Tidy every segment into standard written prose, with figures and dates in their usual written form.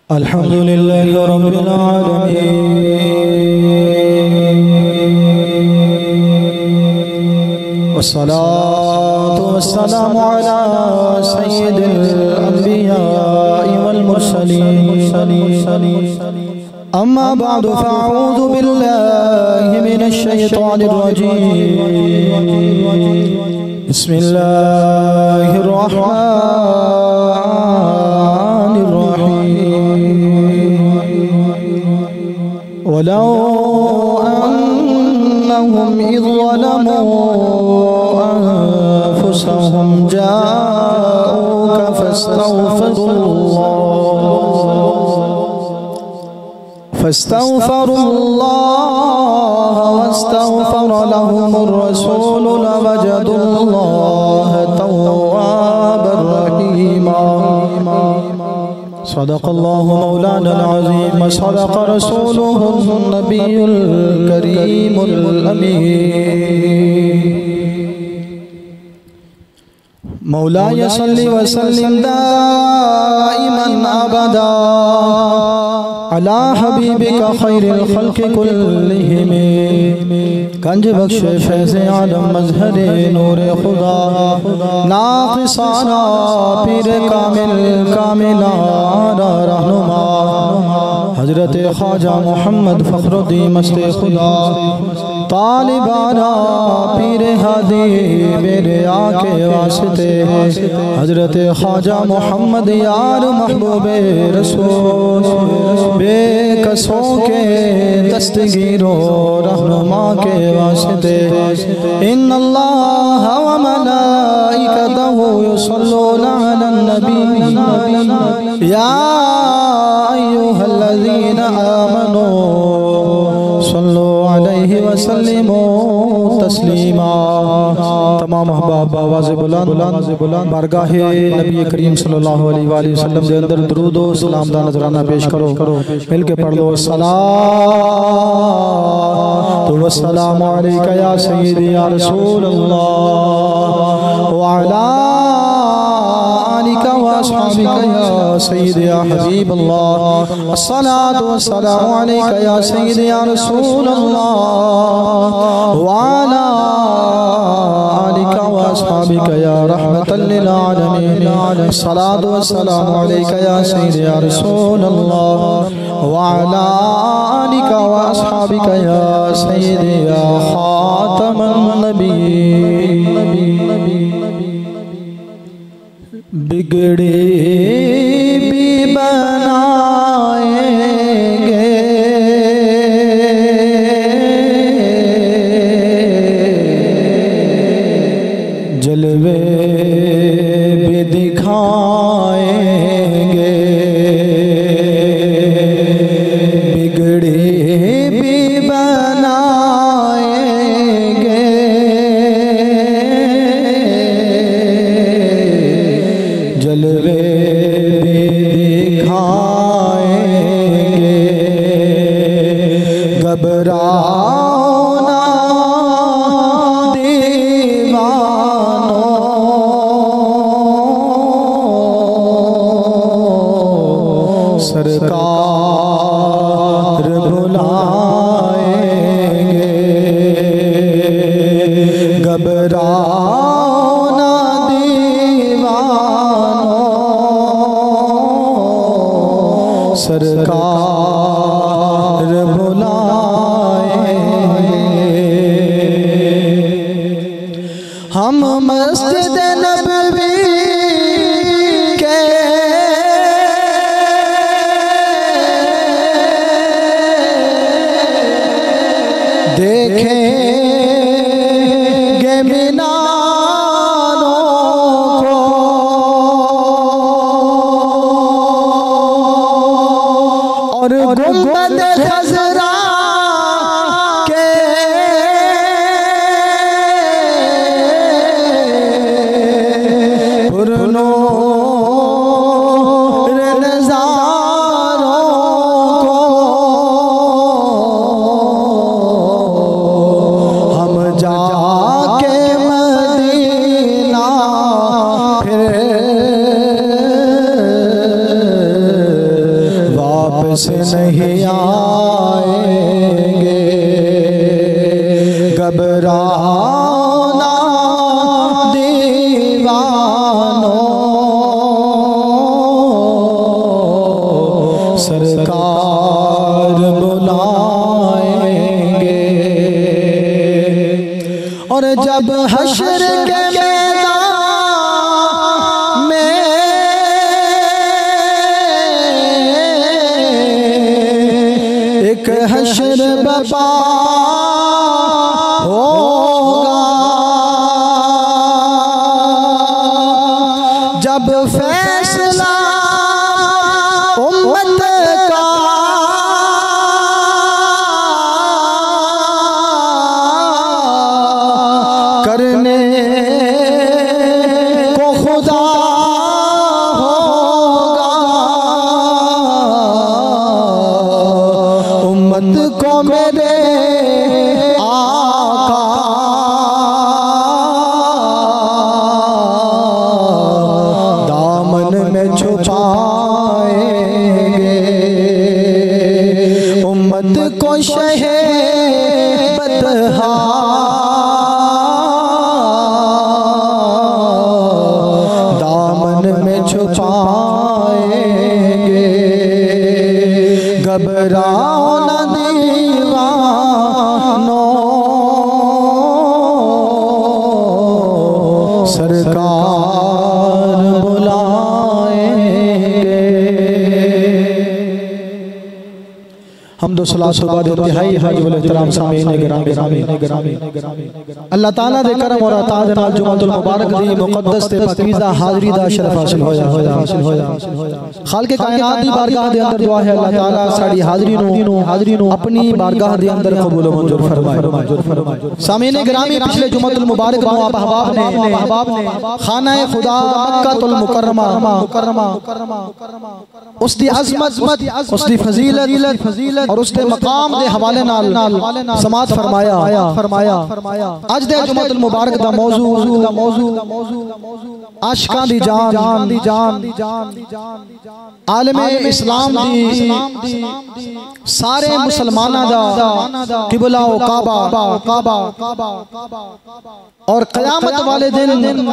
अल्हम्दुलिल्लाहि रब्बिल आलमीन वस्सलातु वस्सलामु अला सय्यिदिल अंबिया'i वल मुरसलीन अम्मा बअदु फ़अऊज़ु बिल्लाहि मिनश शैतानिर रजीम बिस्मिल्लाहिर रहमानिर वलौ अन्नहुम इज़ ज़लमू अन्फुसहुम जाऊका फस्तग़फ़रुल्लाह वस्तग़फ़र लहुमुर रसूल लवजदुल्लाह तव्वाबर रहीमा। सदक़ल्लाहु मौलाना अज़ीम व सदक़ रसूलुहुन नबियुल करीमुल अमीन। मौलाया सल्लि व सल्लिम दाइमन अबदा अला हबीबिका खैरिल खल्क़ि कुल्लिहिम। गंज बख्शे फैज़े आलम मज़हरे नूरे खुदा नाक़िसाना पीर कामिल कामिलाना रहनुमा हज़रत ख्वाजा मोहम्मद फ़खरुद्दीन मस्ते खुदा तालिबाना पीर हादी मेरे आके वास्ते हज़रत ख्वाजा मोहम्मद यार महबूबे रसूल बेकसों के दस्तगीरो रहनुमा के वास्ते इन्नल्लाह व मलाइकतहु युसल्लूना अलन नबी या अय्युहल्लज़ीना आमनू सल्लु अलैहि व सल्लिमू तस्लीमा। तमाम अहबाब आवाज़ बुलंद बारगाहे नबी करीम सल्लल्लाहु अलैहि वसल्लम के अंदर दुरूद व सलाम दा नजराना पेश करो। मिल के पढ़ लो सलातो व सलाम अलैका या सय्यदी या रसूल अल्लाह व अला आलिका व अस्हाबिका या सय्यदी या हबीब अल्लाह। अस्सलातु व सलामु अलैका या सय्यदी या रसूल अल्लाह व अला आलिका व अस्हाबिका या रहमतल लिल आलमीन। अस्सलातु व सलामु अलैका या सय्यदी या रसूल अल्लाह व अला आलिका व अस्हाबिका या सय्यदी या खातमन नबी। बिगड़े भी बनाएंगे जलवे भी दिखाएंगे बिगड़े भी बनाएंगे जलवे भी दिखाएंगे घबराओ ना दीवानों सरकार बुलाएंगे घबराओ ना दीवानों सरकार बुलाएंगे। हम मस्जिद नबवी के देखेंगे मीनारों को और गुंबद खज़रा के पुरनूर नज़ारों को हम जाके मदीना फिर वापस नहीं आएंगे। घबराना दीवानों, सरकार बुलाएंगे। और जब हश्र के मैदान में एक हश्र बपा होगा, जब फैसला उम्मत का करने को खुदा होगा, उम्मत को मेरे आका दामन में छुपाएंगे। उम्मत को शहे बतहा दामन में छुपाएंगे। घबराओ न दीवानों, सरकार बुलाएंगे। हमदो सलात सुबह इंतहाई हाजिर एहतराम सामीन गिरामी अल्लाह ताला दे करम और अता दे नाल जुमातुल मुबारक दी मुकद्दस ते पाकीज़ा हाज़री दा शरफ हासिल होया। खालिक कायनात दी बारगाह दे अंदर दुआ है अल्लाह ताला साडी हाज़री नु अपनी बारगाह दे अंदर कबूल व मंजूर फरमाए। सामीन गिरामी पिछले जुमातुल मुबारक में आप अहबाब ने खाना खुदा मक्कातुल मुकर्रमा उसकी अज़मत, उसकी फजीलत और उसके मकाम दे हवाले नाल समात फरमाया। आज दे जुमातुल मुबारक दा मौजू आशिकां दी जान आलम इस्लाम दी सारे मुसलमाना दा किबला व काबा और क़यामत वाले दिन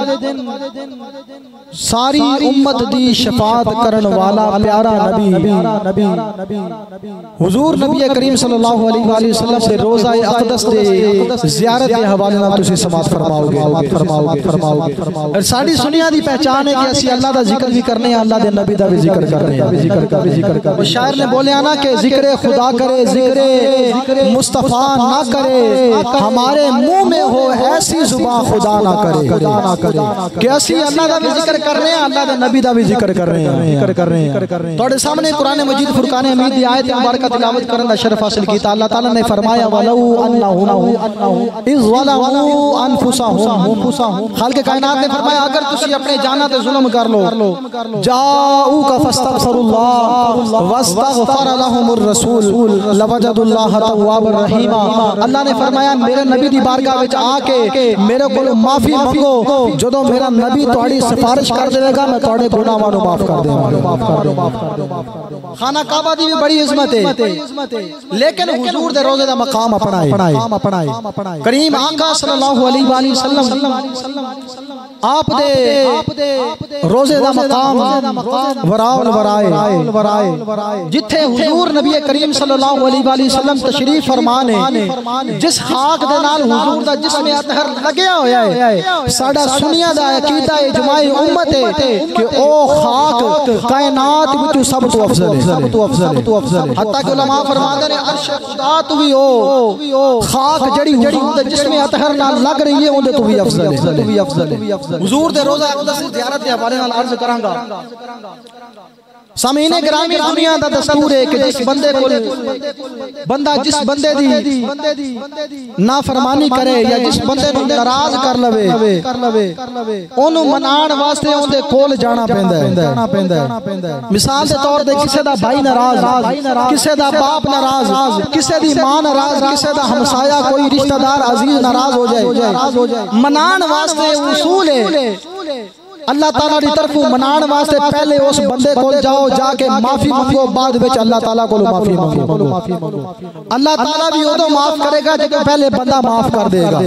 सारी उम्मत दी शफाअत करन वाला प्यारा नबी हुजूर नबी करीम सल्लल्लाहु अलैहि वसल्लम से रोज़ा अक़दस दे ज़ियारत के हवाले नाल तुसीं समात फरमाओगे। और साडी सुनिया दी पहचान है कि असीं अल्लाह दा जिक्र भी करने हैं, अल्लाह दे नबी दा भी जिक्र करने हैं। शायर ने बोलिया ना कि जिक्र खुदा करे, जिक्र मुस्तफ़ा ना करे, हमारे मुंह में हो ऐसी जुबान खुदा ना करे। कि असीं अल्लाह दा भी जिक्र कर रहे हैं, अल्लाह दे नबी दा भी जिक्र कर रहे हैं। तुहाडे सामने कुरान मजीद फुरकान हमीद दी आयत मुबारक तिलावत करन दा शरफ हासिल कीता। अल्लाह ताला ने फरमाया वलौ अन्नहुम इज़ ज़लमू अनफुसहुम, खालिक कायनात ने फरमाया अगर तुसी अपने जाना ते जुल्म कर लो, जाऊ का फस्तगफिरुल्लाह वस्तगफर लहुमुर रसूल लवजदुल्लाह तव्वाबर रहीमा। अल्लाह ने फरमाया मेरे नबी दी बारगाह विच आके मेरे कोल माफी मंगो, जदों मेरा नबी तुहाडी सिफारिश कर देगा मैं तुहाडे गुनाहां नूं माफ कर देवांगा। खाना काबा दी भी बड़ी इज्जत है, लेकिन हुजूर दे रोज़े दा मकाम अपनाए। करीम आका सल्लल्लाहु अलैहि वसल्लम आप दे रोज़े दा मकाम वराउल वराए जिथे हुजूर नबी करीम सल्लल्लाहु अलैहि वसल्लम तशरीफ फरमान है, जिस खाक दे नाल हुजूर दा जिस्म अतहर लगया होया है, साडा सुनिया दा अकीदा इजमाई उम्मत है कि ओ खाक कायनात विच सब तो अफजल है। हत्ता कि उलमा फरमाते ने अर्श खुदा तो भी हो खाक जड़ी हुजूर दे जिस्म अतहर नाल लग रही है ओंदे तो भी अफजल है। हुजूर दे रोज़ा अक़दस दी ज़ियारत दे हवाले नाल अर्ज करांगा। सामीने गिरामी दुनिया दा दस्तूर है कि जिस बंदे को जिस बंदे दी नाफरमानी करे या जिस बंदे नूं नाराज कर लवे ओनू मनाण वास्ते ओंदे कोल जाना पैंदा है। मिसाल दे तौर ते किसे दा भाई नाराज, किसे दा बाप नाराज, किसे दी मां नाराज, किसे दा हमसाया कोई रिश्तेदार अजीज नाराज हो जाए, मनाण वास्ते उसूल है अल्लाह ताला दी तरफों मनाण वास्ते पहले उस बंदे को जाओ, जाके माफी मांगो, बाद विच अल्लाह ताला को माफी मांगो। अल्लाह ताला भी उदों माफ करेगा जब पहले बंदा माफ कर देगा।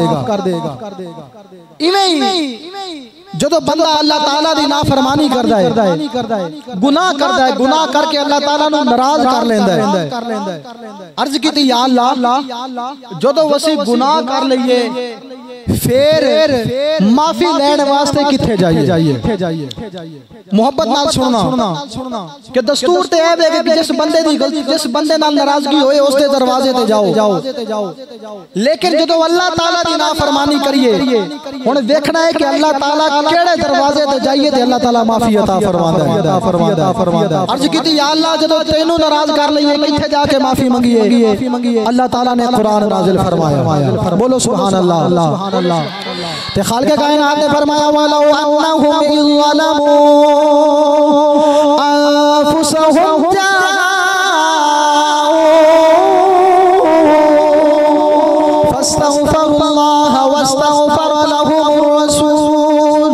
इवें ही जो बंदा अल्लाह ताला दी नाफरमानी करदा है, गुनाह करदा है, गुनाह करके अल्लाह ताला नू नाराज कर लेंदा है। अर्ज कीती या अल्लाह जो वसी गुनाह कर लईए फिर माफी लैण वास्ते किथे जाइए। मोहब्बत नाल सुनना कि दस्तूर ते है कि जिस बंदे दी गलती, जिस बंदे नाल नाराजगी होए उसके दरवाजे ते जाओ। लेकिन जो अल्लाह ताला दी नाफरमानी करिए, हुण देखना है कि अल्लाह ताला केड़े दरवाजे ते जाइए ते अल्लाह ताला माफी अता फरमांदा है। अर्ज कीती या अल्लाह जदों तैनू नाराज कर लईए किथे जाके माफी मंगीए। अल्लाह ताला ने कुरान नाज़िल फरमाया, बोलो सुभान अल्लाह। ते खालिक़े कायनात ने फरमाया वलौ अन्नहुम इज़्ज़लमू अनफुसहुम फस्तग़फरुल्लाह वस्तग़फर लहुमुर रसूल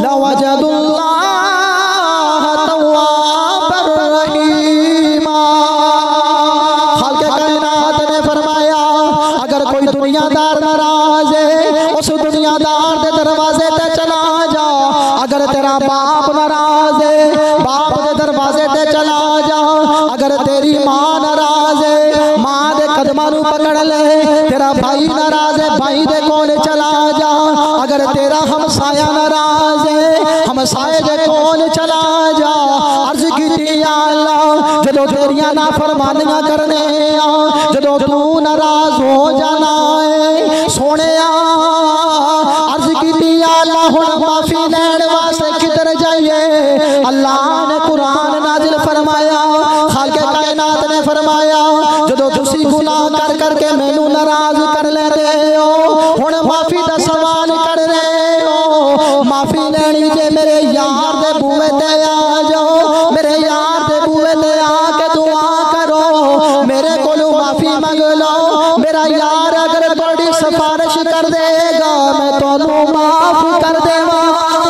लवजदुल्लाह तव्वाबर रहीमा। खालिक़े कायनात ने फरमाया अगर कोई दुनियादार नाराज है उस दुनियादार दे दरवाजे ते चला जा। अगर तेरा बाप नाराज है बाप दे दरवाजे ते चला जा। अगर तेरी मां नाराज है मां दे कदमां नू पकड़ ले। तेरा भाई नाराज है भाई दे कोल चला जा। अगर तेरा हमसाया नाराज है हमसाए दे कोल चला जा। अर्ज कीती या अल्लाह जदों तेरियां नाफरमानियां करने जदों तू नाराज हो जाना है सोने अर्ज कीती या अल्लाह हुण माफी लैण वास्ते किधर जाइए। अल्लाह ने कुरान नाजिल फरमाया, खालिक़े कायनात ने फरमाया जदों तुसी गुनाह कर करके मैनू नाराज कर लेंदे हो हुण माफी दा सवाल कर रहे हो। माफी लैनी जे मेरे यार दे बूहे ते आ जाओ, मेरे यार दे बूहे ते आके दुआ करो, मेरे कोलों माफी मंग लो। मेरा यार अगर थोड़ी सिफारिश कर देगा मैं तुहानू माफ कर देवा।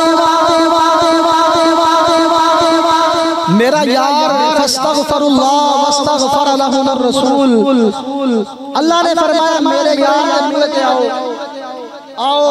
मेरा यार फस्तग़फरुल्लाह वस्तग़फर लहुमुर रसूल। अल्लाह ने फरमाया मेरे यार दे बूहे ते आओ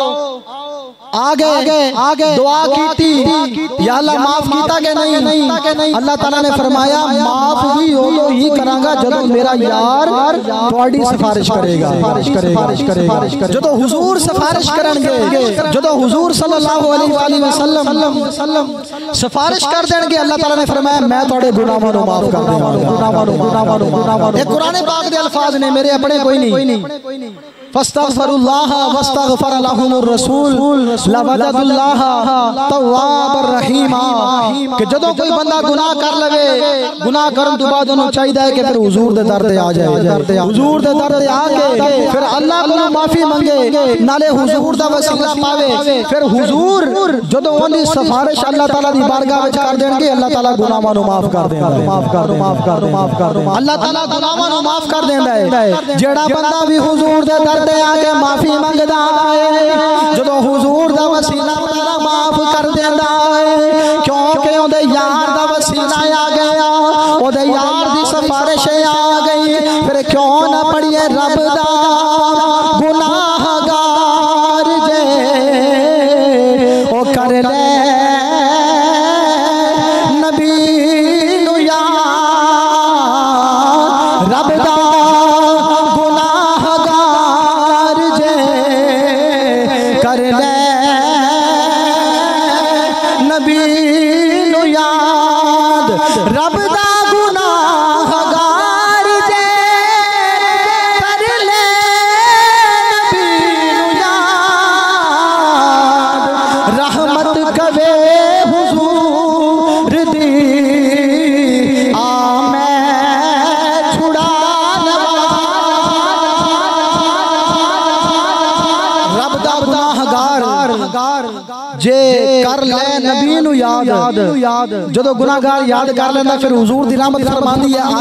आगे दुआ कीती या अल्लाह माफ कीता के नहीं। अल्लाह ताला ने फरमाया माफ भी उदों ही करांगा जदों मेरा यार तुहाडी सिफारिश करेगा। जदों हुजूर सिफारिश करनगे, जदों हुजूर सल्लल्लाहु अलैहि वसल्लम सिफारिश कर देंगे अल्लाह ताला ने फरमाया मैं तुहाडे गुनाहां नू माफ कर देवांगा। ये कुरान पाक दे अल्फाज ने, मेरे अपने कोई नहीं। फस्तग़फरुल्लाह वस्तग़फर लहुमुर रसूल लवजदुल्लाह तव्वाबर रहीमा। कि जदों कोई बंदा गुनाह कर लवे गुनाह करन तो बाद उन्हें चाहिए है कि फिर हुजूर दे दर ते आ जाए। हुजूर दे दर ते आके फिर अल्लाह को माफी मंगे नाले हुजूर दा वसीला पावे। फिर हुजूर जदों उन्दी सिफारिश अल्लाह ताला दी बारगाह विच कर देंगे अल्लाह ताला गुनाहां नू माफ कर देंदा है। अल्लाह ताला गुनाहां नू माफ कर देंदा है। जेड़ा बंदा भी हुजूर दे दर ते आके माफी मंगदा है जदों हुजूर दा वसीला ताला माफ कर देंदा है, क्योंकि ओदे यार दा वसीला आ गया, ओदे यार दी सिफारिश आ गई। फिर क्यों ना पढ़िए रब दा गुनाहगार जे ओ कर ले नबी नू याद। रब दा गुनाहगार जे कर ले नबी नू याद। रब दा गुनाहगार जे कर ले नबी नू याद। रहमत कवे हुजूर दी आ मैं छुड़ा रब दा गुनाहगार जे कर ले नबी नू नू याद जदों गुनाहगार याद कर लेंदा फिर हुजूर दी रहमत फरमांदी है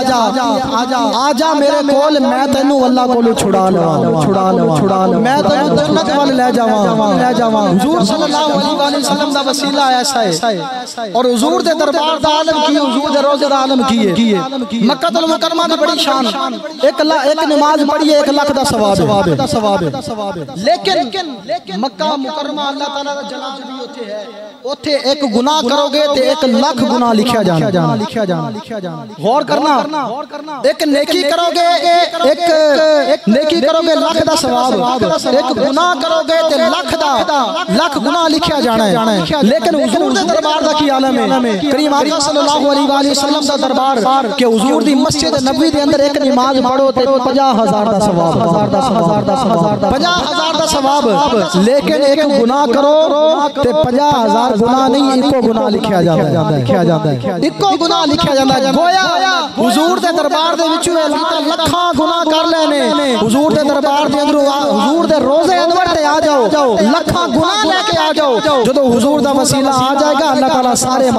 आजा मेरे कोल मैं तैनू अल्लाह कोलों छुड़ा लवां मैं तैनू जन्नत वाल ले जावां हुजूर सल्लल्लाहु अलैहि वसल्लम दा वसीला ऐसा है और हुजूर दे दरबार दा आलम की हुजूर दे रोज़े दा आलम की है मक्का तुल मुकरमा दी बड़ी शान एक नमाज पढ़िए 1 लाख दा सवाब है लेकिन मक्का मुकरमा अल्लाह ताला दा जलाल भी होते है ओथे एक गुनाह करोगे ते 1 लाख गुनाह लिखा जाना गौर करना एक नेकी करोगे एक नेकी करोगे लाख दा सवाब एक गुनाह करोगे ते लाख गुनाह लिखा जाना है लेकिन हुजूर दे दरबार दा की आलम है करीम आका सल्लल्लाहु अलैहि वसल्लम दा दरबार के हुजूर दी मस्जिद नबवी दे अंदर एक नमाज पढ़ो ते 50,000 दा सवाब 50,000 दा सवाब लेकिन एक गुनाह करो ते 50,000 गुनाह नहीं इको गुनाह लिखा जाता है इको गुनाह लिखा जाता है गोया हुजूर दे दरबार दे विचों लाखां गुनाह कर लेने हुजूर दे दरबार दे अंदरों हुजूर दे रोज़े अनवर ते आ जाओ लाखां गुनाह लेके आ जाओ जदों हुजूर दा वसीला आ जाएगा अल्लाह ताला सारे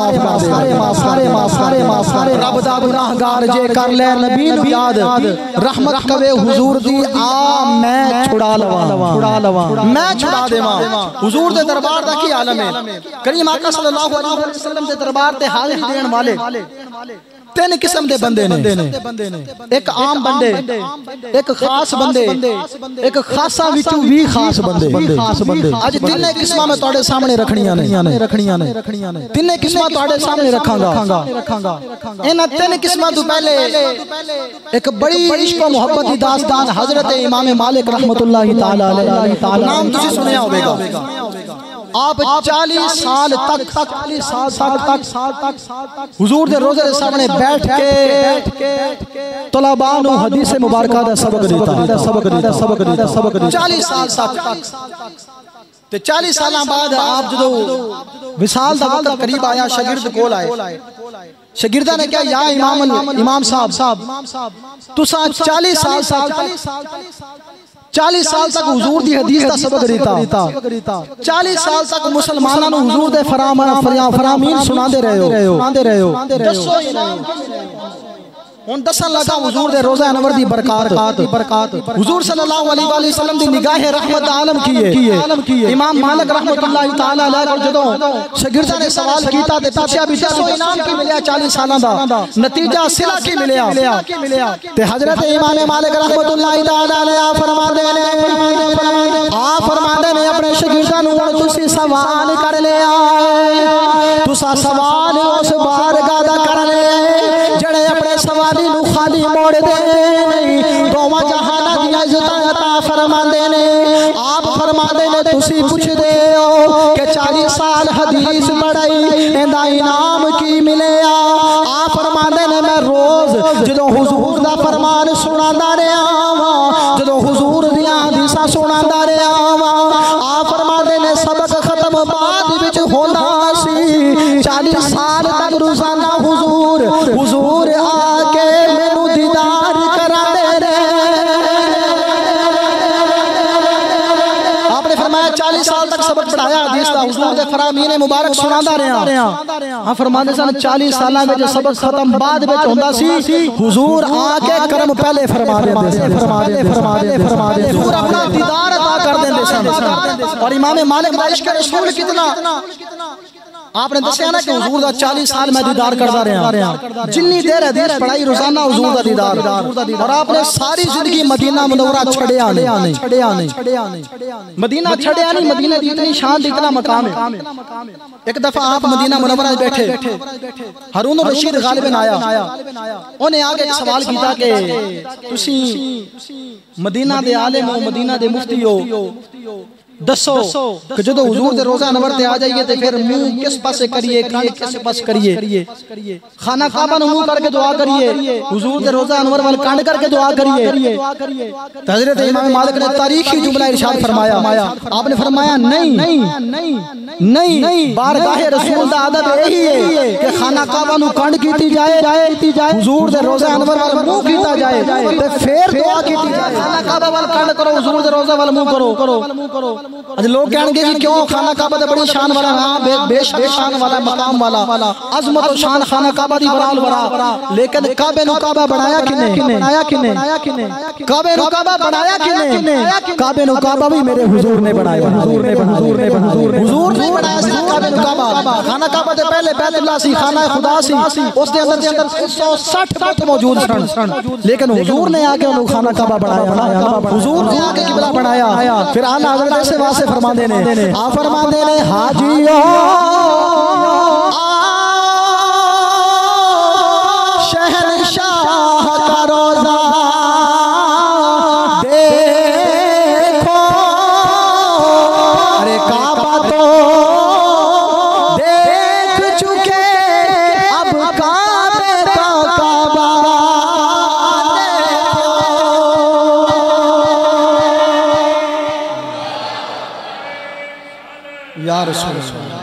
माफ कर रब दा गुनाहगार जे कर ले नबी नू याद रहमत कवे हुजूर दी आ मैं छुड़ा लवां मैं छुड़ा देवां हुजूर दे दरबार दा की आलम है करीम आका सल्लल्लाहु अलैहि वसल्लम दे दरबार ते हाजिरी देण वाले 3 किस्म दे बंदे ने एक आम बंदे एक खास बंदे एक खासा विचों भी खास बंदे आज 3 किस्मां मैं तुहाडे सामने रखणियां ने 3 किस्मां तुहाडे सामने रखांगा इन्हां 3 किस्मां तो पहले एक बड़ी इश्क और मोहब्बत दी दास्तान हजरत इमाम मालिक रहमतुल्लाहि तआला अलैहि नाम तुसीं सुनिया होवेगा आप 40 साल तक हुजूर दे रोज़े दे सामने बैठ के तलबा नू हदीस मुबारका दा सबक देता 40 साल तक ते 40 साल बाद आप जदों विसाल दा वक्त करीब आया शागिर्द कोल आए शागिर्दा ने कहा या इमाम साहब तुसा 40 साल तक हुजूर दी हदीस दा सबक देता 40 साल तक मुसलमानां नू हुजूर दे फरामीन सुनांदे रहे हो दसो हुन दसन लगा हुजूर दे रोज़ा अनवर दी बरकत हुजूर सल्लल्लाहु अलैहि वसल्लम दी निगाह रहमत आलम की है इमाम मालिक रहमतुल्लाहि तआला अलैहि को जदों शागिर्दा ने सवाल कीता ते पूछया भी दसो इनाम की मिलया 40 सालां दा नतीजा सिला की मिलया ते हजरत इमाम मालिक रहमतुल्लाहि तआला अलैहि फरमांदे ने अपने शागिर्दा नू हुण तुसी सवाल कर लिया तुसा सवाल उस बारगाह दा कर ले जड़े अपने सवाली नू खाली मोड़ दे नहीं दोवां जहानां दी इज्जत अता फरमांदे ने आप फरमांदे ने तुसी पुछदे हो कि 40 साल हदीस पढ़ाई इंदा इनाम की मिलिया आप फरमांदे ने मैं रोज जदों हुजूर दा फरमान सुनांदा रहा वां जदों हुजूर दी हदीसां सुनांदा रहा वां आप फरमांदे ने सबक खत्म बाद विच होंदा सी 40 साल तक रोजाना हुजूर आके मैनू दीदार करांदे रहे आपने फरमाया 40 साल तक सबक पढ़ाया हदीस दा हुजूर दे फरामीन मुबारक सुनांदा रहा हां फरमांदे सन 40 सालां विच सबक खत्म बाद विच होंदा सी हुजूर आके करम पहले फरमा देंदे हुजूर अपना दीदार अता कर देंदे सन और इमाम मालिक दा इश्क रसूल कितना आपने दसिया ना कि हुजूर दा 40 साल मैं दीदार करदा रहा जिन्नी देर हदीस पढ़ाई रोजाना हुजूर दा दीदार और आपने सारी जिंदगी मदीना मुनव्वरा छड़िया नहीं मदीना छड़िया नहीं मदीने दी इतनी शान इतना मकाम है एक दफा आप मदीना मुनव्वरा बैठे हारून रशीद गालिबन आया उन्हें आके एक सवाल कीता कि तुसी मदीना दे आलिम हो मदीना दे मुफ्ती हो दसो कि जो हुजूर दे रोज़ा अनवर ते आ जाइए तो फिर मुंह किस पासे करिए कान किस पासे करिए खाना काबा नु मुंह करके दुआ करिए हुजूर दे रोज़ा अनवर वाल कान करके दुआ करिए हजरत इमाम मालिक ने तारीखी जुमला इरशाद फरमाया आपने फरमाया नहीं बारगाह रसूल दा अदब यही है कि खाना काबा नु कान कीती जाए हुजूर दे रोज़ा अनवर वाल मुंह कीता जाए ते फिर दुआ कीती जाए खाना काबा वाल कान करो हुजूर दे रोज़ा वाल मुंह करो लोग कहेंगे कि क्यों खाना काबा तो बड़ी शान वाला, हाँ बेशक शान वाला, मकाम वाला, अजमत और शान खाना काबा दी बराल बरा, लेकिन काबे नु काबा बनाया किने? काबे नु काबा बनाया किने? काबे नु काबा भी मेरे हुजूर ने बनाया, हुजूर ने बनाया सी काबे नु काबा। खाना काबा से पहले बैतुल्लाह सी, खाना खुदा सी, उस दे अंदर 160 बुत मौजूद सन, लेकिन हुजूर ने आके उन्हें खाना काबा बनाया, हुजूर ने आके किबला बनाया। फिर आला हज़रत ऐसे वासे फरमाते ने, आ फरमाते ने हाजियो शहंशाह का रोजा देखो, अरे काबा तो देख चुके, अब काबे का काबा या रसूल अल्लाह।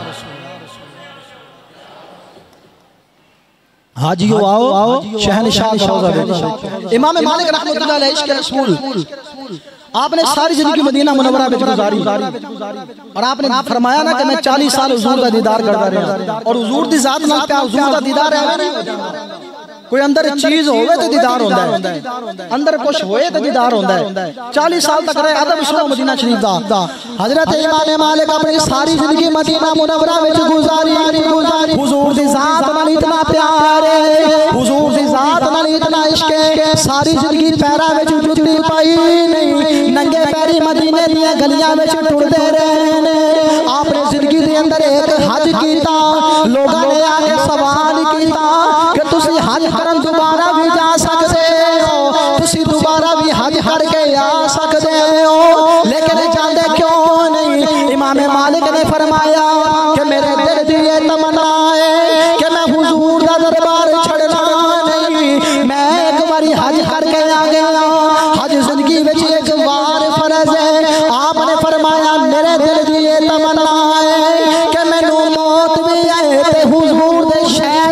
हाजियो आओ शहंशाह का रोज़ा देखो। इमाम मालिक रहमतुल्लाह अलैहि इश्क़ रसूल, आपने सारी जिंदगी मदीना मुनव्वरा में गुजारी और आपने फरमाया ना कि मैं 40 साल हुजूर का दीदार करता रहा, और हुजूर दी जात नाल प्यार, हुजूर का दीदार है। कोई अंदर चीज होवे तो दीदार होता है, अंदर कुछ होए तो दीदार होता है। 40 साल तक रहे अदब सुनो मदीना शरीफ दा। हजरत इमाम मालिक अपनी सारी जिंदगी मदीना मुनव्वरा में गुजारी, हुजूर दी जात नाल इतना प्यार है, हुजूर दी जात नाल इतना इश्क है, सारी जिंदगी पैरा में जुत्ती पाई नहीं, नंगे पैरी मदीने दी गलियां में टुरदे रहे ने। आपने जिंदगी दे अंदर एक हज कीता, लोगों ने आके सवाल कीता कि तुसी हज करन दोबारा भी जा सकते हो, तुसी दोबारा भी हज करके आ सकते हो, लेकिन जाते क्यों नहीं? इमाम मालिक ने फरमाया कि मेरे दिल दी ये तमन्ना है कि मैं हुजूर दा दरबार छड़ना नहीं, मैं एक बारी हज करके आ गया। हज जिंदगी में एक बार फर्ज है। आपने फरमाया मेरे दिल दी ये तमन्ना है कि मैनू मौत भी आए ते हुजूर दे शहर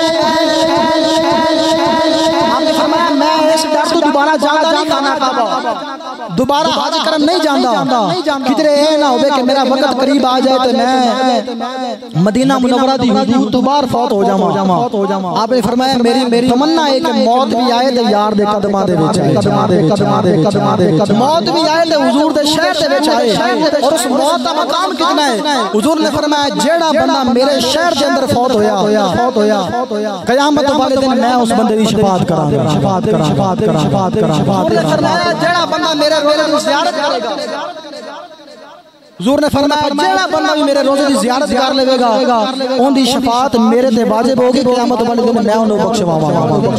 दोबारा जाना नहीं, खाना काबा दोबारा हज करन नहीं जाता, किधरे ये ना होवे कि मेरा वक्त करीब आ जाए तो मैं मदीना मुनव्वरा दी हुजूर तो बाहर फौत हो जावा। आपने फरमाया मेरी तमन्ना है कि मौत भी आए तो यार दे कदमां दे विच आए, मौत भी आए तो हुजूर दे शहर दे विच आए। और उस मौत का मकाम कितना है? हुजूर ने फरमाया जेड़ा बंदा मेरे शहर के अंदर फौत होया कयामत वाले दिन मैं उस बंदे दी शफाअत करांगा। जेड़ा बंदा मेरे रोजे की ज़ियारत करेगा, हुजूर ने फरमाया जेड़ा बंदा भी मेरे रोजे की ज़ियारत कर लेगा, उनकी शफाअत मेरे ते वाजिब होगी। क़यामत वाले दिन मैं उन्हें बख्शवावांगा।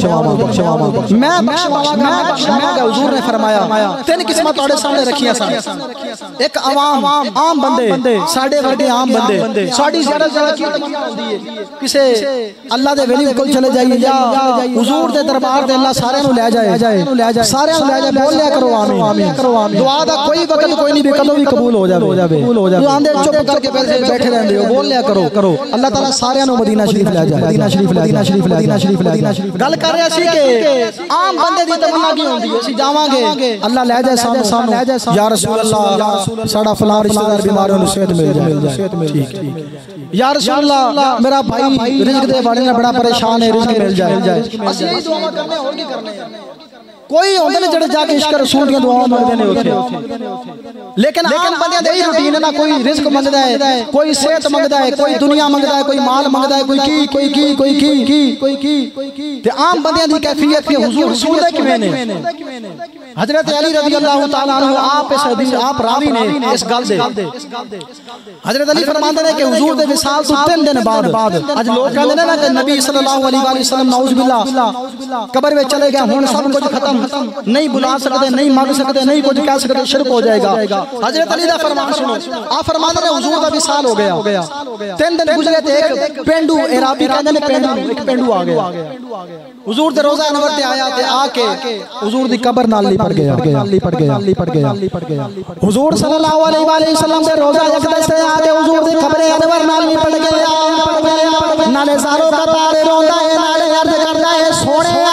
हुजूर ने फरमाया तीन किस्मां तुहाडे सामने रखियां सन। एक आम बंदे, साडे वर्गे आम बंदे, साडी ज़ियारत की तमन्ना होंदी है किसे अल्लाह दे वली कोल चले जाइए, या हुजूर दे दरबार ते अल्लाह सारे नु ले जाए, सारे नु ले जाए, बोलिया करो आमीन। दुआ दा कोई वक्त कोई नहीं भी कदों भी कबूल हो जावे। तू आंदे चुप करके बैठे रहंदे हो, बोल लिया करो। अल्लाह ताला सारे नु मदीना शरीफ ले जाए, मदीना शरीफ गल कर रहे सी कि आम बंदे दी तमन्ना की होंदी है, ਅਸੀਂ जावांगे अल्लाह ले जाए सानू, या रसूल अल्लाह साडा फलां रिश्तेदार बीमार हो सेहत मिल जाए, ठीक या रसूल अल्लाह मेरा भाई रिज़्क दे वाले बड़ा परेशान है, रिज़्क मिल जाए। ਅਸੀਂ यही दुआ करने और की करने कोई होंदे ने जेड़े जाके इश्क रसूल दी दुआ मंगदे ने उथे, लेकिन आम बंदे दी रूटीन है ना, कोई रिज़्क मंगदा है, कोई सेहत मंगदा है, कोई दुनिया मंगदा है, कोई माल मंगदा है, कोई की ते आम बंदे दी कैफियत के हुजूर रसूल दे किवें ने? हजरत अली रज़ी अल्लाह तआला अन्हु आप इस हदीस आप रावी ने इस गल दे। हजरत अली फरमाते ने कि हुजूर दे विसाल तो 3 दिन बाद आज लोग कहंदे ने ना कि नबी सल्लल्लाहु अलैहि वसल्लम नाउज़ बिल्लाह कब्र में चले गए, हुण सब कुछ खत्म, नहीं बुला सकते, नहीं मांग सकते, नहीं कुछ कह सकते, शिरक हो जाएगा। हजरत अली दा फरमान सुनो, आप फरमाते ने हुजूर दा विसाल हो गया, 3 दिन गुजरे थे, एक पेंडू एराबी कहंदे ने एक पेंडू आ गया, हुजूर दे रोज़ा अनवर ते आया ते आके हुजूर दी कब्र नाल लिपट गया। हुजूर सल्लल्लाहु अलैहि वसल्लम दे रोज़ा अक़दस ते आके हुजूर दी कब्र अनवर नाल लिपट गया, नाले सारों का तारे रोंदा है, नाले अर्ज करदा है सोहणिया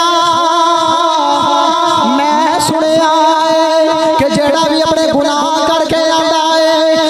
मैं सुनिया है कि जेड़ा भी अपने गुनाह करके आंदा है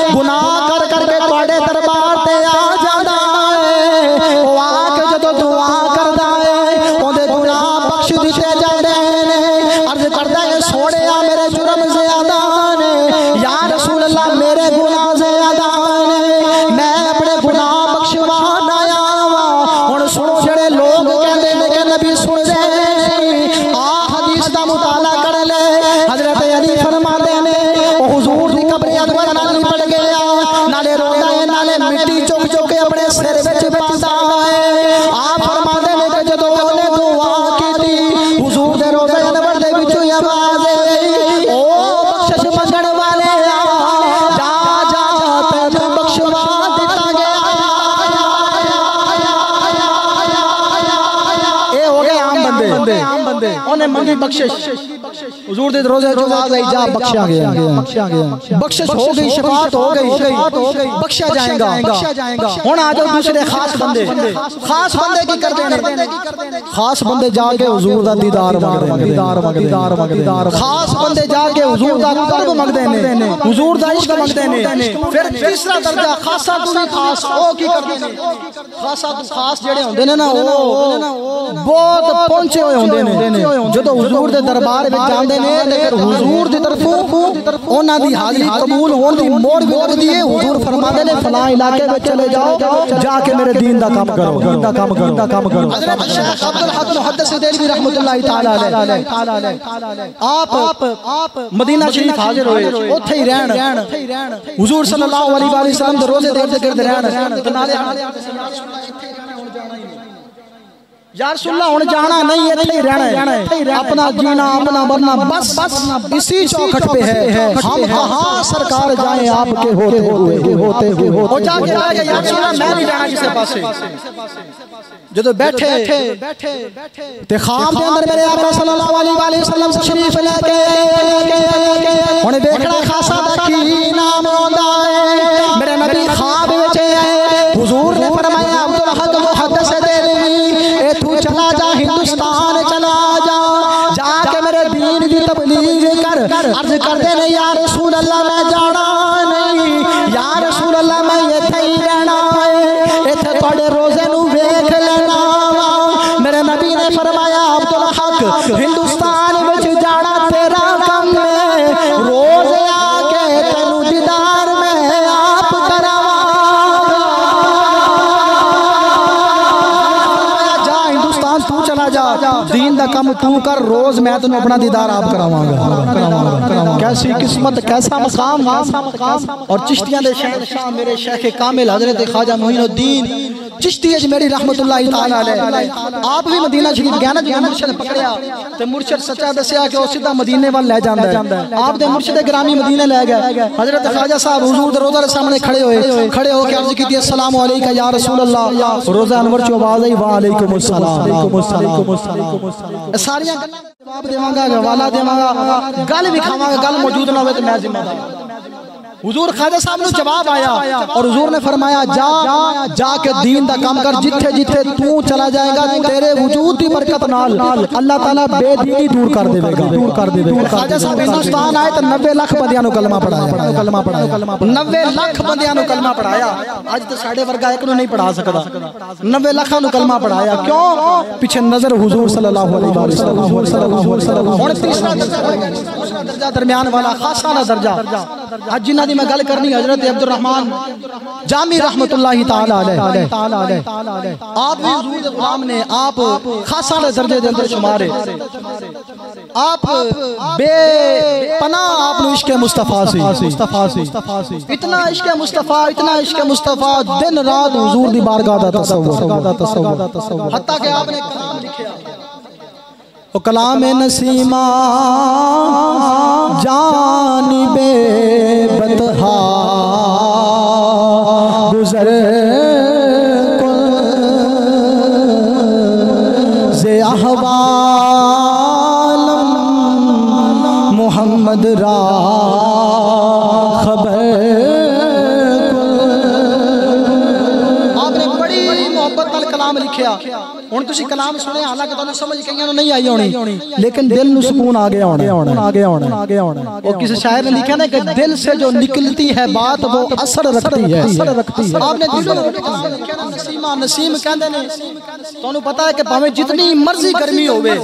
पीछे जाते हैं, अर्ज करता है सोने मेरे जुर्म ज़्यादा ने, या रसूल अल्लाह मेरे गुनाह ज़्यादा ने, मैं अपने गुनाह बख्शवान आया वा। हुण सुनो जेड़े लोग कहते हैं कि नबी सुन दे आ हदीस दा मुताला कर ले। हजरत अली फरमाते ने ओ हुजूर दी कब्र अदवर नाल पड़ गया, नाले रोंदा है नाले मिट्टी चुक चुक के अपने सिर विच पांदा है। आप फरमाते ने कि जदों ओने दुआ कीती हुजूर दे रोज़े अनवर दे विचों आवाज़ आई, ओ बख्शिश मंगण वाले जा जा तैनूं बख्शवा दिता गया। ए हो गए आम बंदे ओने मंगी बख्शिश, हुजूर दे रोज़े जो आवाज़ आई जा बख्शा गया, बख्शिश हो गई, शफाअत हो गई, बख्शा जाएगा। हुण आ जाओ दूसरे खास बंदे की करते हैं, खास बंदे जाके हुजूर दा दीदार मंगदे, खास बंदे जाके हुजूर दा कर्ब मंगदे ने, हुजूर दा इश्क मंगदे ने। फिर तीसरा दर्जा खासा तू भी खास, ओ की करदे ने, खासा तू खास जेड़े हुंदे ने ना ओ बहुत पहुंचे होए हुंदे ने, जदों हुजूर दे दरबार विच जांदे ने ते फिर हुजूर दी तरफों उन्हां दी हाज़री कबूल होण दी मोहर भी लगदी है। हुजूर फरमांदे ने फलां इलाके में चले जाओ, जाके मेरे दीन दा काम करो। हज़रत शेख अब्दुल हक मुहद्दिस देलवी रहमतुल्लाहि तआला अलैह आप मदीना शरीफ हाजिर होए, ओथे ही रहन, हुजूर सल्लल्लाहु अलैहि वसल्लम दे रोज़े दे इर्द गिर्द रहन ते नाले या रसूलल्लाह हुण जाना नहीं, इत्थे ही रहना है, अपना जीना अपना मरना बस इसी चौखट पे है। हम कहाँ सरकार जाएं आपके होते हुए ओ जाके आएगा या रसूलल्लाह मैं नहीं जाना किसी पासे। जदों बैठे ते ख्वाब दे अंदर मेरे आका सल्लल्लाहु अलैहि वसल्लम तशरीफ लेके हुण देखना खासा दा की नाम आंदा है। मेरे नबी ख्वाब विच आए, हुजूर ने फरमाया अब्दुल हक मुहद्दिस देलवी तू चला जा हिंदुस्तान चला जा, जाके मेरे दीन की तबलीग कर। अर्ज करते ने या रसूल अल्लाह मैं जाना नहीं, या रसूल अल्लाह मैं इत्थे ही रहना है, इत्थे तुहाडे रोज़े नूं वेख लेना। मेरे नबी ने फरमाया अब्दुल हक हिंदुस्तान विच जाना तेरा काम है, रोज़ आके तैनूं दीदार में आप करावा। तू चला जा, दीन दा काम तू कर, रोज मैं तेन अपना दीदार आप करावांगा। कैसी किस्मत, कैसा मकाम। और चिश्तियां दे शहंशाह मेरे शेख कामिल हजरत ख्वाजा मोइनुद्दीन चिश्ती मेरी रहमतुल्लाहि तआला अलैह आप भी मदीना शरीफ गए ना, जो मुर्शिद पकड़िया ते मुर्शिद सच्चा दसिया कि वो सीधा मदीने वाल ले जांदा है। आप दे मुर्शिद ग्रामी मदीने ले गए। हजरत ख्वाजा साहब हुजूर दे रोज़ा दे सामने खड़े होके अर्ज कीती अस्सलामु अलैका या रसूल अल्लाह। रोज़ा अनवर चो आवाज़ आई वा अलैकुम अस्सलाम। सारियां गल्लां जवाब देवांगा, हवाला देवांगा, गल विखावांगा, गल मौजूद ना होवे ते मैं जिम्मेदार। हुजूर ख्वाजा साहब ने जवाब आया और हुजूर ने फरमाया जाके दीन दा काम कर, जिथे जिथे तू चला जाएगा तेरे वजूद दी बरकत नाल अल्लाह ताला बेदीनी दूर कर देगा। ख्वाजा साहब हिंदुस्तान आए तो 90 लाख बंदियां नु कलमा पढ़ाया 90 लाख बंदियां नु कलमा पढ़ाया। अज तो साडे वर्गा एक नु नहीं पढ़ा सकदा, 90 लाखां नु कलमा पढ़ाया। क्यों? पीछे नजर हुजूर सल्लल्लाहु अलैहि वसल्लम। हुण तीसरा दर्जा दरमियान वाला खासा ना दर्जा, आज जिन्हां मैं गल करनी हजरत अब्दुल रहमान जामी रहमतुल्लाहि तआला अलैह। आप भी हुजूर दे गुलाम ने, आप खासा दर्जे दे अंदर शुमार है। आप बेपनाह आप नु इश्क मुस्तफा से इतना इश्क मुस्तफा दिन रात हुजूर दी बारगाह दा तसव्वुर, हत्ता कि आपने कलाम लिखा ओ कलाम नसीमा जानिबे बतहा गुजर से अहवालम मोहम्मद रा खबर। आपने बड़ी मोहब्बत नाल कलाम लिखिया। हुण तुसीं कलाम सुने हालांकि तुहानूं समझ कईयां नूं नहीं आई होनी लेकिन दिल नूं सुकून आ गया होना। और किसी शायर ने लिखा ना कि दिल से जो निकलती है बात वो असर रखती है। आपने नसीमा नसीम कहंदे ने तुहानूं पता है कि भावें जितनी मर्जी गर्मी होवे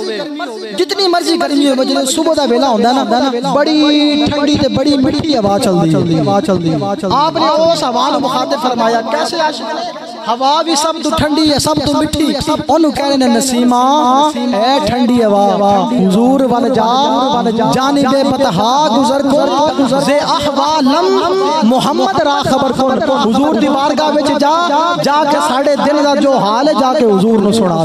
जो सुबह दा वेला होंदा ना बड़ी ठंडी ते बड़ी मीठी हवा चलदी। आपने उस हवा नूं मुखातिब फरमाया कैसे आशिक हवा भी सब तो ठंडी है सब तो मिठी ओनू कह रहे ने नसीमा ए ठंडी हवा हुजूर वाल जा जानिबे बतहा गुजर को जे अहवालम मोहम्मद रा खबर को हुजूर दी बारगाह विच जाके साडे दिल दा जो हाल है जाके हुजूर नु सुना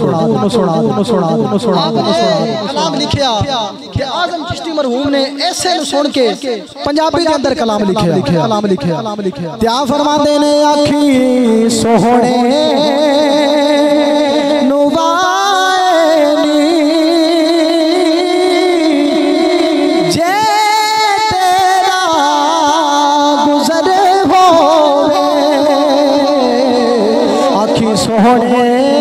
कलाम लिखया कि आजम चिश्ती मरहूम ने ऐसे नु सुन के पंजाबी दे अंदर कलाम लिखया त्या फरमांदे ने आखी सोहणे नुवानी जे तेरा गुजर होवे आखी सोहणे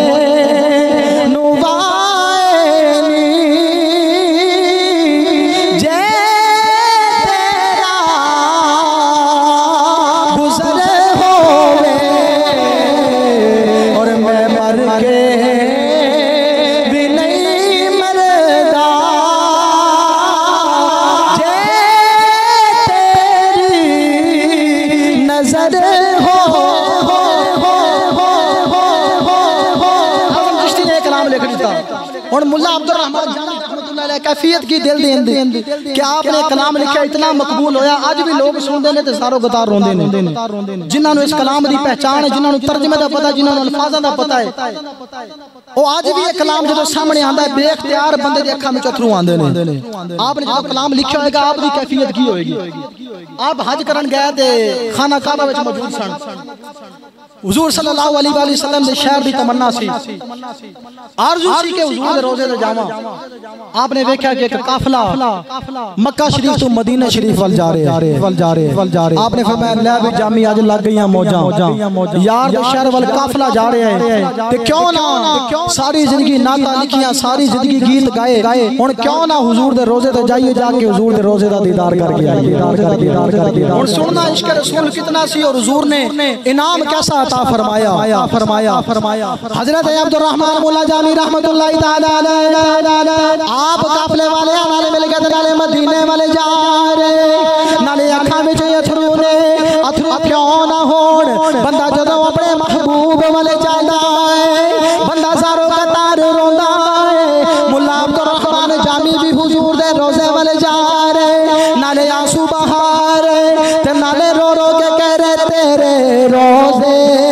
कैफियत की दिल देंदे कि आपने कलाम लिखा इतना मकबूल होया आज भी लोग सुनते हैं तो सारो गतार रोंदे ने जिन्होंने इस कलाम की पहचान है जिन्होंने तर्जमे का पता जिन्होंने अल्फाज़ों का पता है वो आज भी ये कलाम जो सामने आता है बेख्तियार बंदे दी अखां विच अथरू आंदे ने। आपने जो कलाम लिखा होगा आपकी कैफियत की होगी। आप हज करन गए थे खाना काबा विच मौजूद सन हुजूर सल्लल्लाहु अलैहि वसल्लम दे शहर दी तमन्ना सी आरज़ू सी के हुजूर दे रोज़े ते जावां। आपने देखा कि एक काफिला मक्का शरीफ तो मदीना शरीफ वल जा रहे आपने फरमाया ले भी जामी आज लग गईयां मौजां यार दे शहर वल काफिला जा रहे है ते क्यों ना सारी जिंदगी नाता लिखियां सारी जिंदगी गीत गाए हुण क्यों ना हुजूर दे रोज़े ते जाइए जाके हुजूर दे रोज़े दा दीदार करके आइए। हुण सुनना इश्क रसूल कितना सी और हुजूर ने इनाम कैसा फरमाया हजरत अब्दुर्रहमान मौला जामी रहमतुल्लाहि तआला अलैहि आप काफले वाले नाले मिल गए नाले मदीने वाले जा रहे नाले अखां विच अथरू क्यों ना होण बंदा जदों अपने महबूब वाले जांदा है बंदा सारो कतार रोंदा है। मुल्ला अब्दुर्रहमान जामी भी हुजूर दे रोज़े वाले जा रहे नाले आंसू बहा रहे ते नाले रो रो के कह रहे तेरे रोज़े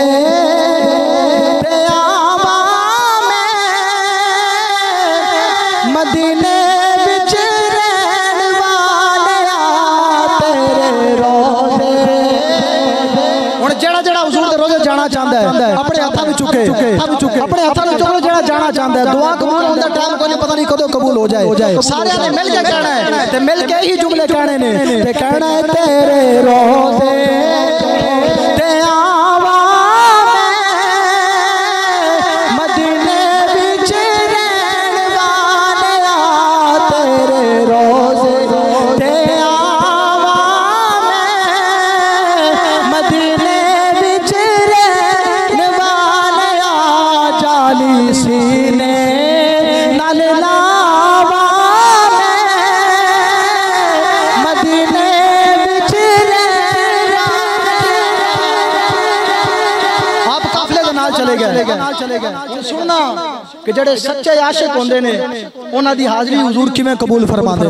चाहता है अपने हाथों में चुके अपने हाथों में चुके जड़ा जाना चाहता है दुआ कबूल होने का टाइम कोई पता नहीं कदों कबूल हो जाए सारे ने मिल के कहना है ते मिल के ही जुमले कहने ने ते कहना है तेरे रोज़े ते आवा मदीने विच रहन वाले तेरे रोज़े ते आवा मदीने विच सीने नल लावा मदीने विच आप काफले के नाल चले गए। सुनना कि जड़े सच्चे आशिक होंदे ने उन्हां दी हाज़री हुजूर किवें कबूल फरमांदे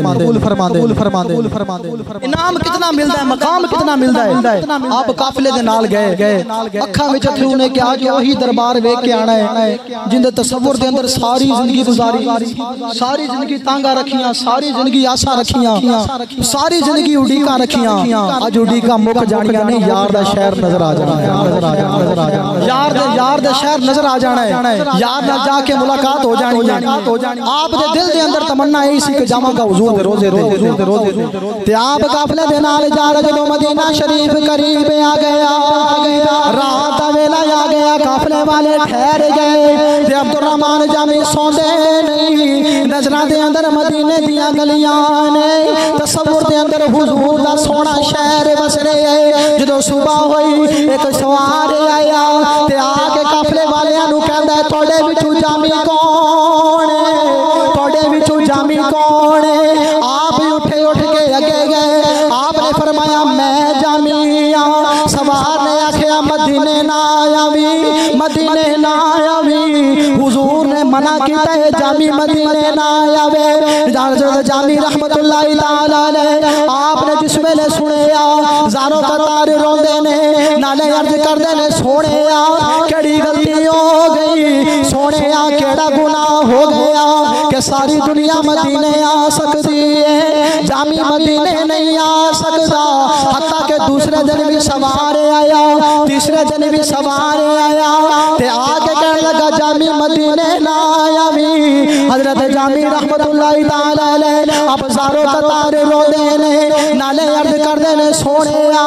इनाम कितना मिलता है मकाम कितना मिलता है। आप काफले दे नाल गए अखां विच अथरू ने कि आज वही दरबार वेख के आना है जिंदे तसव्वुर दे अंदर सारी जिंदगी गुजारी सारी जिंदगी तांगा रखियां सारी जिंदगी आशा रखियां सारी जिंदगी उड़ीका रखियां अज उड़ीका मुक जानियां ने यार दा शहर नजर आ जाना यार दे शहर नजर आ जाना है यार नाल जाके मुलाकात हो जानी आप दे दिल दे अंदर तमन्ना यही सी कि जावांगा हुजूर दे रोजे ते आप काफले दे नाल जा रहे जो मदीना शरीफ करीब आ गया रात दा वेला आ गया काफले वाले ठहर गए ते अब्दुर्रहमान जामी सौंदे नहीं नजरां दे अंदर मदीने दियां गलियां ने तसव्वुर दे अंदर हुजूर दा सोहना शहर बस रहे जदों सुबह होई एक सवार आया ते आके काफले वालियां नूं कहंदा तोड़े विचों जामी कौन है तोड़े विचों जामी कौन है आप उठे उठ के अगे गए आपने फरमाया मैं जामी आ सवार ने आखिया मदीने ना आवी मदीने ना आवी हुजूर ने मना किया है जामी मदीने ना आवे जामी रहमतुल्लाहि तआला अलैह आपने जिस वेले सुनिया जानो कतार रोंदे ने नाले अर्ज करदे ने सोहणिया केड़ी गलती हो गई सोहणिया केड़ा गुनाह हो गया कि सारी दुनिया मदीने आ सकती है जामी मदीने नहीं आ सकता हत्ता के दूसरे दिन भी सवार आया तीसरे दिन भी सवार आया ते आके कहने लगा जामी मदीने ना आवी हजरत जामी रहमतुल्लाहि तआला अलैह अब सारो कतार रोंदे ने नाले अर्ज करदे ने सोहणिया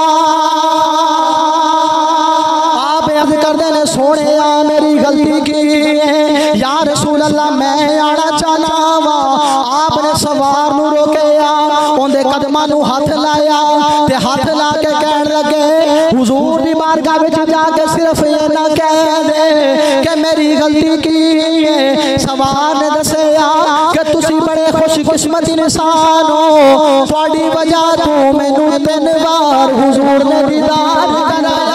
आप अर्ज करदे ने सोहणिया मेरी गलती की है या रसूल अल्लाह मैं आना चाहना वा आपने सवार नूं रोकिया उहदे कदमां नूं हाथ लाया ते हाथ ला के कहन लगे हुजूर दी बारगाह विच जाके सिर्फ ये ना कह दे कि मेरी गलती की है सवार ने दसिया कि तुसी बड़े खुशकिस्मत इंसान हो तुहाडी वजह तो मैनू 3 बार हुजूर ने दीदार कराया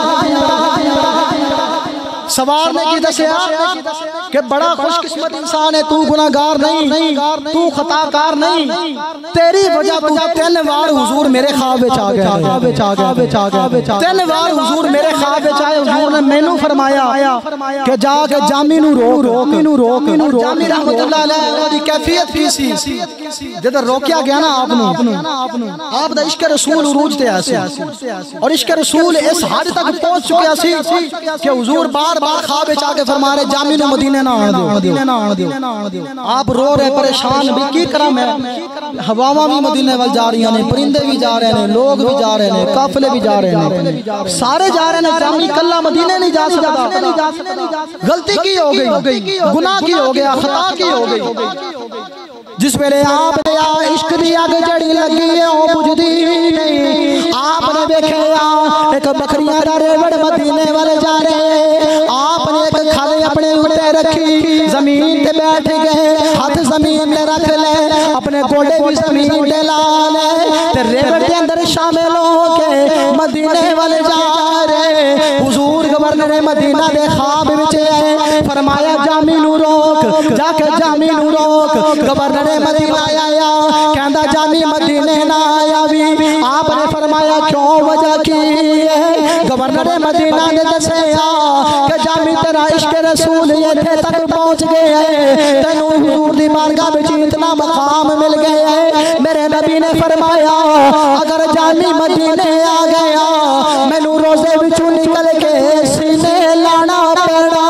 सवार ने की दसिया कि बड़ा खुशकिस्मत इंसान है तू गुनाहगार नहीं तू खताकार नहीं तेरी वजह तू 3 बार हुजूर मेरे ख्वाब विच आ गया 3 बार हुजूर मेरे ख्वाब विच आए हुजूर ने मैनू फरमाया कि जाके जामी नू रोक जामी रहमतुल्लाह अलैह दी कैफियत की सी जद रोकिया गया ना आप दा इश्क रसूल उरूज ते आया और इश्क रसूल इस हद तक पहुंच चुका सी कि हुजूर बार ख्वाब विच आके फरमा रहे जामी ने मदीने ना आण दियो आप रो रहे परेशान भी की करा मैं हवावां भी मदीने वाल जा रही ने परिंदे भी जा रहे हैं लोग भी जा रहे हैं काफिले भी जा रहे हैं सारे जा रहे हैं जामी कल्ला मदीने नहीं जा सकता गलती की हो गई गुनाह की हो गया खता की हो गई जिस वेले आपने इश्क दी अग जड़ी लगी है वो बुझदी नहीं आपने देखिया एक बकरियां दा रेवड़ मदीने वाले जा रहे आपने एक खाले अपने ऊपर रखी जमीन पे बैठ गए हाथ जमीन पे रख ले अपने गोडे भी जमीन पे ला ले ते रेवड़ के अंदर शामिल हो के मदीने वाले जा रहे हुजूर गवर्नर मदीना दे ख्वाब विच आए फरमाया जामी नू रोक जाके जामी नू रोक गवर्नर मदीना आया कहंदा जामी मदीने ना आया भी आपने फरमाया क्यों वजह की है गवर्नर मदीना ने दसिया कि जामी तेरा इश्क रसूल इत्थे तक पहुंच गए है तैनू हुजूर दी बारगाह विच इतना मकाम मिल गया है मेरे नबी ने फरमाया अगर जामी मदीने आ गया मैनू रोजे विचों निकल के सीने लाना पैना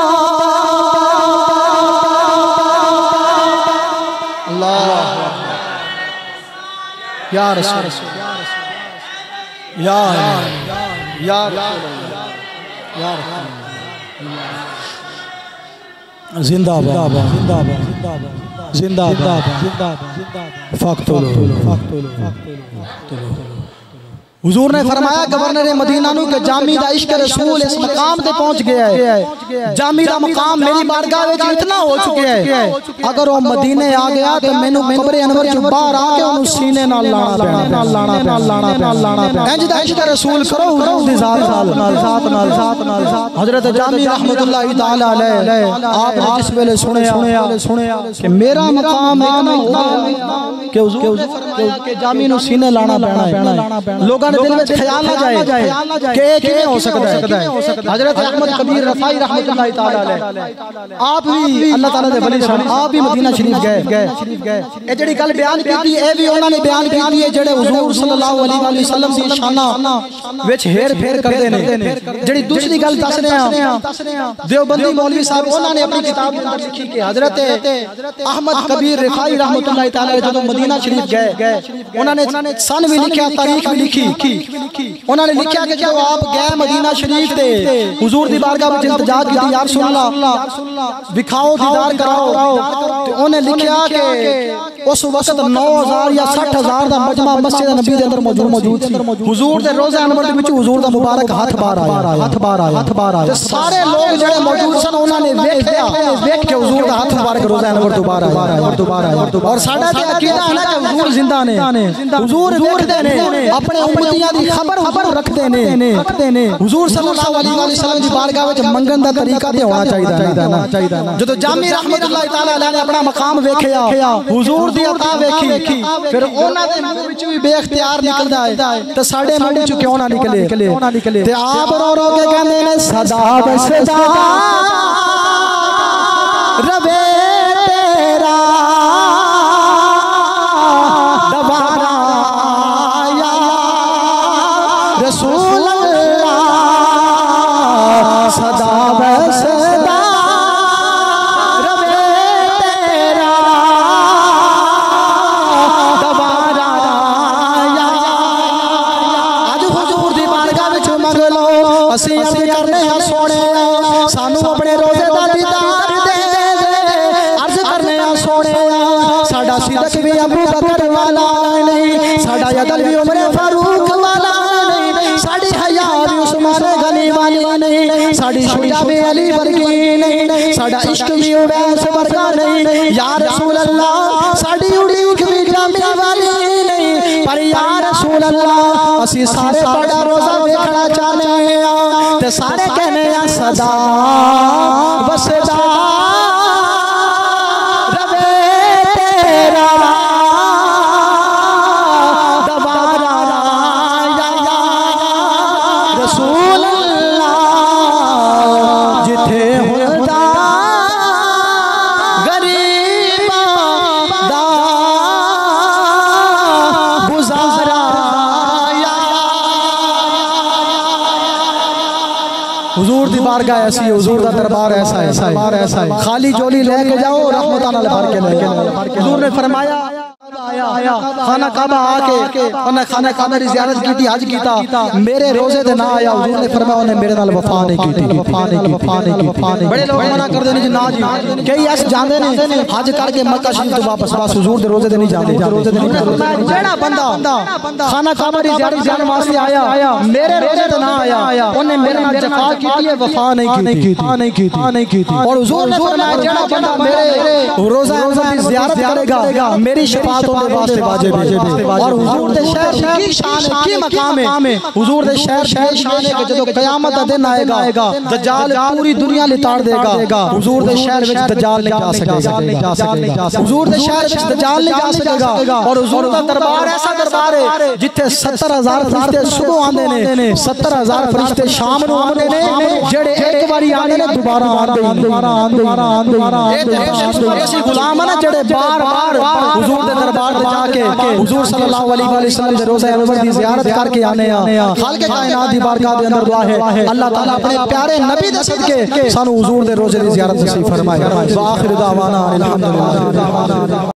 या रसूल या जिंदाबाद हुजूर ने फरमाया गवर्नर मदीना नू कि जामी दा इश्क रसूल इस मकाम पे पहुंच गया है जामी दा मकाम मेरी बारगाह विच इतना हो चुका है अगर वो मदीने आ गया तो मैनू कब्र अनवर चों बाहर आके ओनू सीने नाल लाना पैना इंज दा इश्क रसूल करो हुजूर दी जात नाल हजरत जामी रहमतुल्लाहि तआला अलैह आपने जिस वेले सुनिया कि मेरा मकाम इतना हो गया कि हुजूर कि जामी नु सीने लाना पैना है। लोगों ने दिल में ख्याल ना जाए कि किवें हो सकदा है। हजरत अहमद कबीर रफाई रहमतुल्लाह तआला अलैह आप भी अल्लाह ताला दे वली सन, आप भी मदीना शरीफ गए। ए जेड़ी गल बयान कीती ए भी उन्होंने बयान कीती है जेड़े हुजूर सल्लल्लाहु अलैहि वसल्लम दी शाना विच हेर फेर करदे ने। जेड़ी दूसरी गल दस रहे हैं देवबंदी मौलवी साहब उन्होंने अपनी किताब में लिखी कि हजरत अहमद कबीर रफाई रहमतुल्लाह तआला जब मदीना शरीफ गए उन्होंने सन भी लिखा, तारीख भी लिखी। उन्होंने लिखा कि जब आप गए मदीना शरीफ ते हुजूर दी बारगाह में इल्तिजा की या रसूल अल्लाह दिखाओ दीदार कराओ, तो उन्हें लिखा कि उस वक्त 9000 या 60000 दा मजमा मस्जिद नबी दे अंदर मौजूद सी। हुजूर दे रोज़े अनवर दे विच हुजूर दा मुबारक हाथ बाहर आया। ते सारे लोग जेड़े मौजूद सन उन्होंने देख के हुजूर दा हाथ मुबारक रोज़े अनवर दोबारा आया। और साडा ते अकीदा है ना कि हुजूर जिंदा ने, हुजूर देखदे ने, अपने उम्मतियां दी खबर रखते ने। हुजूर सल्लल्लाहु अलैहि वसल्लम दी बारगाह विच मंगन दा तरीका ते होना चाहिदा ना। जदों जामी रहमतुल्लाह तआला अलैह ने अपना मकाम वेखिया, हुजूर दी अता वेखी, फिर उन्हां दे मुंह विच भी बेख्तियार निकलदा है ते साडे मुंह विच क्यों ना निकले। ते आप रो के कहंदे ने सदा बसदा रवे तेरा दबारा या रसूल अल्लाह, सदा बसदा रवे तेरा दबारा या। आज हुजूर दी बारगाह विच मंग लो, असीं अर्ज़ करने हां सोने सानू अपने रोज़े दा दीदार दे दे। अर्ज़ करने हां सोने साडा सिदक भी अबू बकर वाला नहीं, साडा अदल भी उमर फारूक वाला नहीं, साडी हया भी उस्मान गनी वाली नहीं, साडी शुजा भी अली वर्गी नहीं, साडा इश्क भी उवैस वर्गा नहीं। या रसूल अल्लाह साडी उड़ीक भी जामी वाली नहीं, पर या रसूल अल्लाह असी सारे बड़ा रोज़ा देखना चाहते हैं ते सारे कहने आ सदा बसदा रवे तेरा दबारा या रसूल अल्लाह, जिथे हुंदा गरीबां दा गुजारा या। हुजूर दी बारगाह ऐसी है, हुजूर दा दरबार ऐसा है। खाली झोली लेके जाओ, रहमत नाल भर के लेके आओ। हुजूर ने फरमाया आया खाना काबा आके उन्हें खाना काबा की ज़ियारत की थी, हज कीता, मेरे रोज़े ते ना आया। हुजूर ने फरमाया उन्हें मेरे नाल वफा नहीं की। बड़े लोग मना कर देने जी ना जी, कई ऐसे जांदे ने हज करके मक्का शरीफ तो वापस बस हुजूर दे रोज़े ते नहीं जांदे। जेड़ा बंदा खाना काबा की ज़ियारत करने वास्ते आया, मेरे रोज़े ते ना आया, उन्हें मेरे नाल जफा की है, वफा नहीं की। और हुजूर ने फरमाया जेड़ा बंदा मेरे रोज़ा अनवर की ज़ियारत करेगा मेरी शफाअत उनके वास्ते वाजिब है। और हुजूर दे शहर की शान की मकाम है, हुजूर दे शहर की शान है कि जब क़यामत दा दिन आएगा दज्जाल पूरी दुनिया लिताड़ देगा, हुजूर दे शहर विच दज्जाल नहीं जा सकेगा। हुजूर दे शहर विच दज्जाल नहीं जा सकेगा। और हुजूर दा दरबार ऐसा दरबार है जिथे 70000 फरिश्ते सुबह आंदे ने, 70000 फरिश्ते शाम नु आंदे ने, जेड़े एक बारी आंदे ने दोबारा आंदे। ऐसे गुलाम है ना जेड़े बार-बार हुजूर दे दरबार में जाके हुजूर सल्लल्लाहु अलैहि वसल्लम दे रोज़े अनवर दी ज़ियारत करके आने आ। खालिक़ कायनात दी बारगाह दे अंदर दुआ है अल्लाह ताला अपने प्यारे नबी दे सदके सानू हुजूर दे रोज़े दी ज़ियारत नसीब फरमाए। व आखिर दावाना अल्हम्दुलिल्लाह।